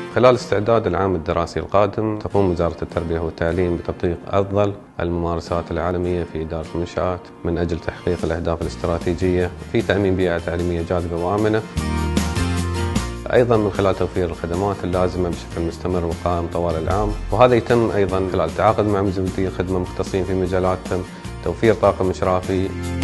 خلال استعداد العام الدراسي القادم تقوم وزارة التربية والتعليم بتطبيق أفضل الممارسات العالمية في إدارة المنشآت من أجل تحقيق الأهداف الاستراتيجية في تأمين بيئة تعليمية جاذبة وآمنة، أيضا من خلال توفير الخدمات اللازمة بشكل مستمر وقائم طوال العام، وهذا يتم أيضا خلال التعاقد مع مزودي الخدمة مختصين في مجالاتهم، توفير طاقم إشرافي.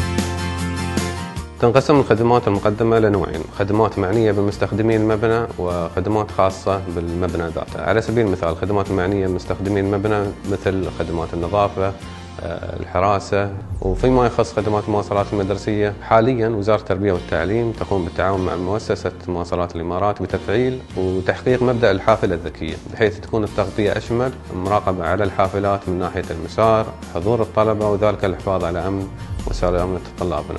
تنقسم الخدمات المقدمة لنوعين: خدمات معنية بمستخدمين المبنى وخدمات خاصة بالمبنى ذاته. على سبيل المثال الخدمات المعنية بمستخدمين المبنى مثل خدمات النظافة، الحراسة، وفيما يخص خدمات المواصلات المدرسية حاليا وزارة التربية والتعليم تقوم بالتعاون مع مؤسسة مواصلات الإمارات بتفعيل وتحقيق مبدأ الحافلة الذكية، بحيث تكون التغطية أشمل، مراقبة على الحافلات من ناحية المسار، حضور الطلبة، وذلك الحفاظ على أمن وسلامة طلابنا.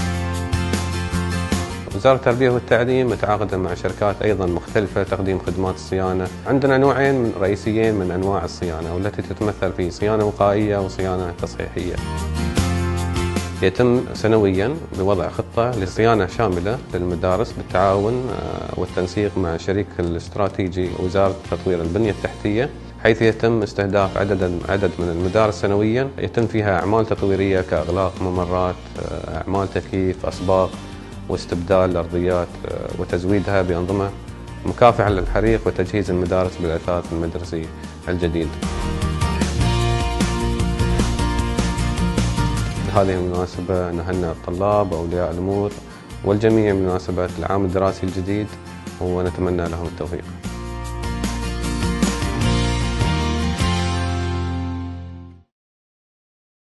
وزارة التربية والتعليم متعاقدة مع شركات أيضا مختلفة تقديم خدمات الصيانة. عندنا نوعين رئيسيين من أنواع الصيانة، والتي تتمثل في صيانة وقائية وصيانة تصحيحية. يتم سنويا بوضع خطة لصيانة شاملة للمدارس بالتعاون والتنسيق مع الشريك الاستراتيجي وزارة تطوير البنية التحتية، حيث يتم استهداف عدد من المدارس سنويا يتم فيها أعمال تطويرية كإغلاق ممرات، أعمال تكييف، أصباغ، واستبدال الأرضيات وتزويدها بأنظمة مكافحة للحريق، وتجهيز المدارس بالأثاث المدرسي الجديد. بهذه المناسبة نهنئ الطلاب وأولياء الأمور والجميع بمناسبة العام الدراسي الجديد، ونتمنى لهم التوفيق.